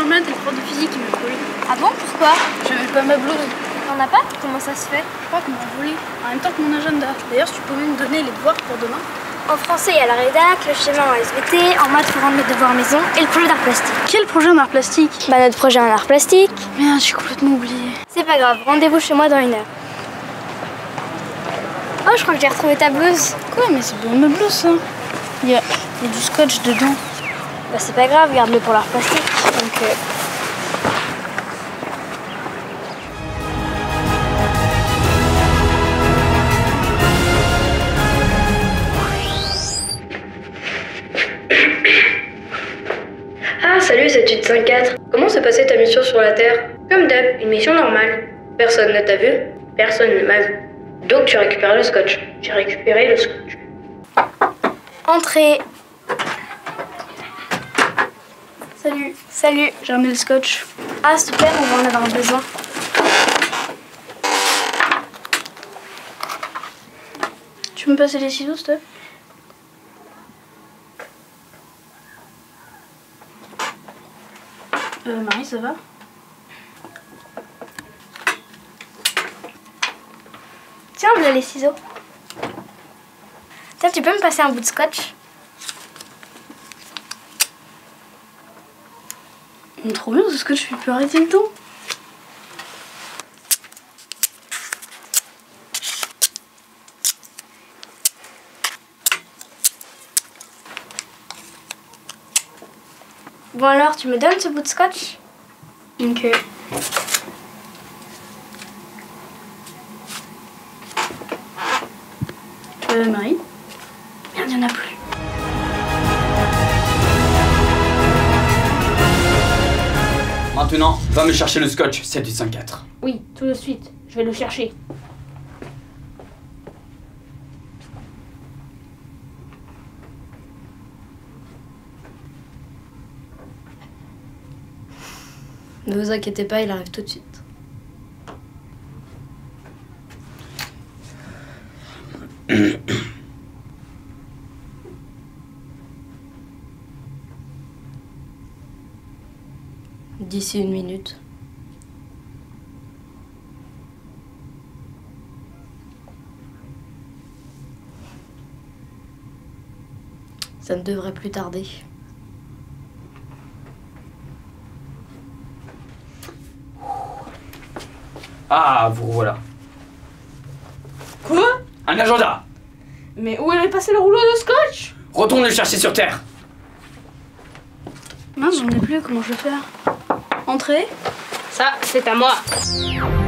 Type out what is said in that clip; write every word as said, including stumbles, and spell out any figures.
en maths et le prof de physique qui m'a volé. Ah bon, pourquoi? J'avais pas ma blouse. T'en as pas? Comment ça se fait? Je crois qu'on m'a volé. En même temps que mon agenda. D'ailleurs, si tu pouvais me donner les devoirs pour demain. En français, il y a la rédac, le schéma en S V T, en maths, il faut rendre le devoir maison et le projet d'art plastique. Quel projet en art plastique? Bah, notre projet en art plastique. Merde, j'ai complètement oublié. C'est pas grave, rendez-vous chez moi dans une heure. Oh, je crois que j'ai retrouvé ta blouse. Quoi? Mais c'est bien ma blouse, ça. Il y a, il y a du scotch dedans. Bah, c'est pas grave, garde-le pour l'art plastique. Donc, euh... Ah, salut, c'est Étude cinq quatre. Comment s'est passée ta mission sur la Terre? Comme d'hab, une mission normale. Personne ne t'a vu, personne ne m'a vu. Donc tu as récupéré le scotch. J'ai récupéré le scotch. Entrez. Salut. Salut. J'ai remis le scotch. Ah, super, on va en avoir besoin. Tu peux me passer les ciseaux, s'il te plaît? Euh, Marie, ça va? Tiens, voilà les ciseaux. Tiens, tu peux me passer un bout de scotch? Mais trop bien ce scotch, je peux arrêter le temps. Bon alors, tu me donnes ce bout de scotch? Ok. Euh, Marie? Merde, il n'y en a plus. Maintenant, va me chercher le scotch, c'est du cinq quatre. Oui, tout de suite. Je vais le chercher. Ne vous inquiétez pas, il arrive tout de suite. D'ici une minute. Ça ne devrait plus tarder. Ah, vous voilà. Quoi? Un agenda! Mais où est passé le rouleau de scotch? Retourne le chercher sur Terre! Mince, j'en ai plus, comment je vais faire? Entrez? Ça, c'est à moi.